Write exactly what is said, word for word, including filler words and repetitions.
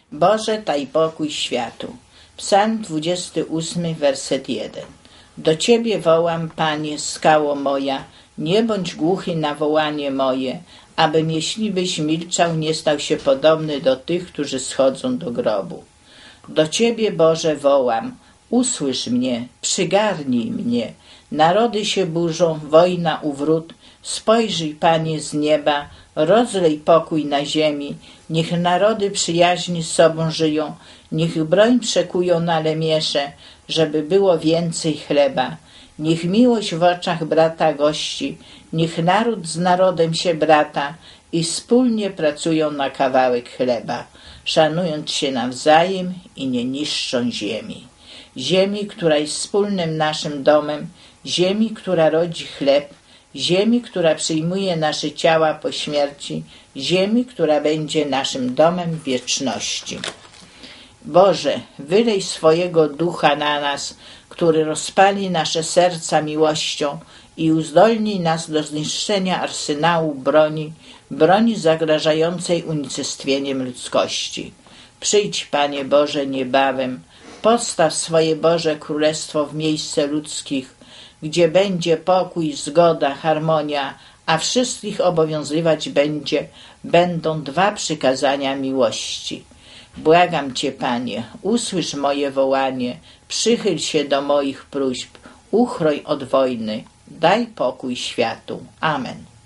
Boże, daj pokój światu. Psalm dwudziesty ósmy, werset jeden. Do Ciebie wołam, Panie, skało moja, nie bądź głuchy na wołanie moje, abym, jeśli byś milczał, nie stał się podobny do tych, którzy schodzą do grobu. Do Ciebie, Boże, wołam, usłysz mnie, przygarnij mnie. Narody się burzą, wojna u wrót. Spojrzyj, Panie, z nieba, rozlej pokój na ziemi. Niech narody przyjaźni z sobą żyją, niech broń przekują na lemiesze, żeby było więcej chleba. Niech miłość w oczach brata gości, niech naród z narodem się brata i wspólnie pracują na kawałek chleba, szanując się nawzajem i nie niszczą ziemi. Ziemi, która jest wspólnym naszym domem, ziemi, która rodzi chleb, ziemi, która przyjmuje nasze ciała po śmierci, ziemi, która będzie naszym domem w wieczności. Boże, wylej swojego ducha na nas, który rozpali nasze serca miłością i uzdolnij nas do zniszczenia arsenału broni, broni zagrażającej unicestwieniem ludzkości. Przyjdź, Panie Boże, niebawem, postaw swoje Boże Królestwo w miejsce ludzkich, gdzie będzie pokój, zgoda, harmonia, a wszystkich obowiązywać będzie, będą dwa przykazania miłości. Błagam Cię, Panie, usłysz moje wołanie, przychyl się do moich próśb, uchroń od wojny, daj pokój światu. Amen.